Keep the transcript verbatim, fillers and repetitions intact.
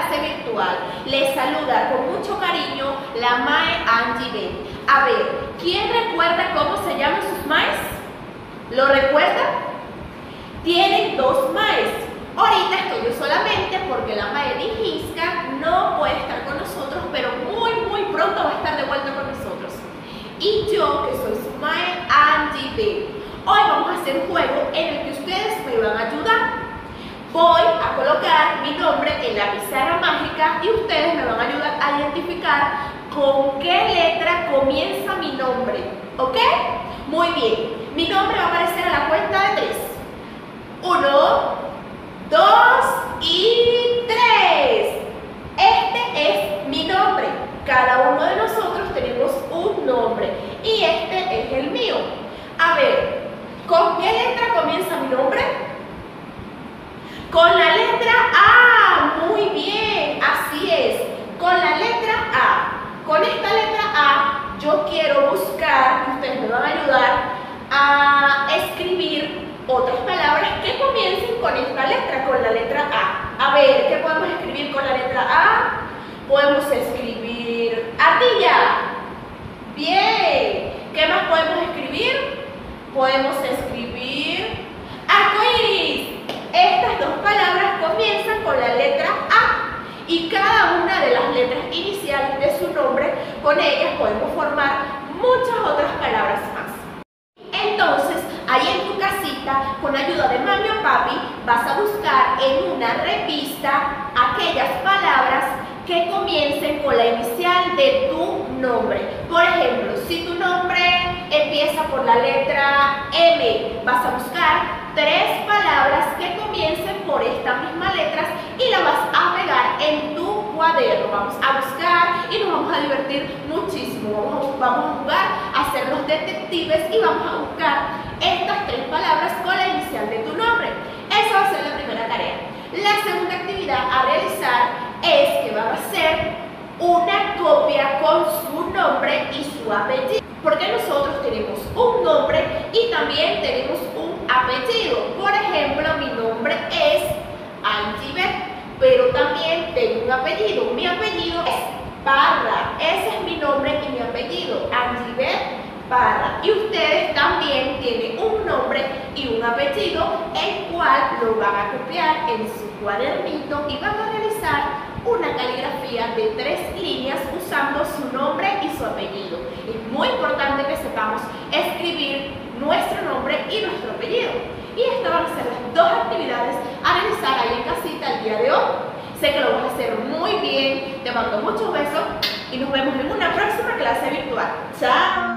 clase virtual. Les saluda con mucho cariño la Mae Angie B. A ver, ¿quién recuerda cómo se llaman sus maes? ¿Lo recuerdan? Tienen dos maes. Ahorita estoy yo solamente porque la Mae Dijisca no puede estar con nosotros, pero muy muy pronto va a estar de vuelta con nosotros. Y yo, que soy su Mae Angie B. Hoy vamos a hacer un juego en el que ustedes me van a ayudar. Voy a colocar mi nombre en la pizarra mágica y ustedes me van a ayudar a identificar con qué letra comienza mi nombre. ¿Ok? Muy bien. Mi nombre va a aparecer a la cuenta de tres. Uno, dos y tres. Este es mi nombre. Cada uno de nosotros tenemos un nombre y este es el mío. A ver, ¿con qué letra comienza mi nombre? Con la letra A. Muy bien, así es. Con la letra A. Con esta letra A yo quiero buscar, y ustedes me van a ayudar a escribir otras palabras que comiencen con esta letra, con la letra A. A ver, ¿qué podemos escribir con la letra A? Podemos escribir ardilla. Bien. ¿Qué más podemos escribir? Podemos escribir arcoíris. Estas dos palabras comienzan con la letra A y cada una de las letras iniciales de su nombre, con ellas podemos formar muchas otras palabras más. Entonces, ahí en tu casita, con ayuda de mami o papi, vas a buscar en una revista aquellas palabras que comiencen con la inicial de tu nombre. Por ejemplo, si tu nombre empieza por la letra M, vas a buscar tres palabras que comiencen por estas mismas letras y las vas a pegar en tu cuaderno. Vamos a buscar y nos vamos a divertir muchísimo. Vamos a, vamos a jugar a ser los detectives y vamos a buscar estas tres palabras con la inicial de tu nombre. Esa va a ser la primera tarea. La segunda actividad a realizar es que va a ser una copia con su nombre y su apellido, porque nosotros tenemos un nombre y también tenemos un apellido. Por ejemplo, mi nombre es Angie B, pero también tengo un apellido. Mi apellido es Parra. Ese es mi nombre y mi apellido, Angie B Parra. Y ustedes también tienen un nombre y un apellido, el cual lo van a copiar en su cuadernito y van a realizar una caligrafía de tres líneas usando su nombre y su apellido. Es muy importante que sepamos escribir nuestro nombre y nuestro apellido. Y estas van a ser las dos actividades a realizar ahí en casita el día de hoy. Sé que lo vas a hacer muy bien. Te mando muchos besos y nos vemos en una próxima clase virtual. ¡Chao!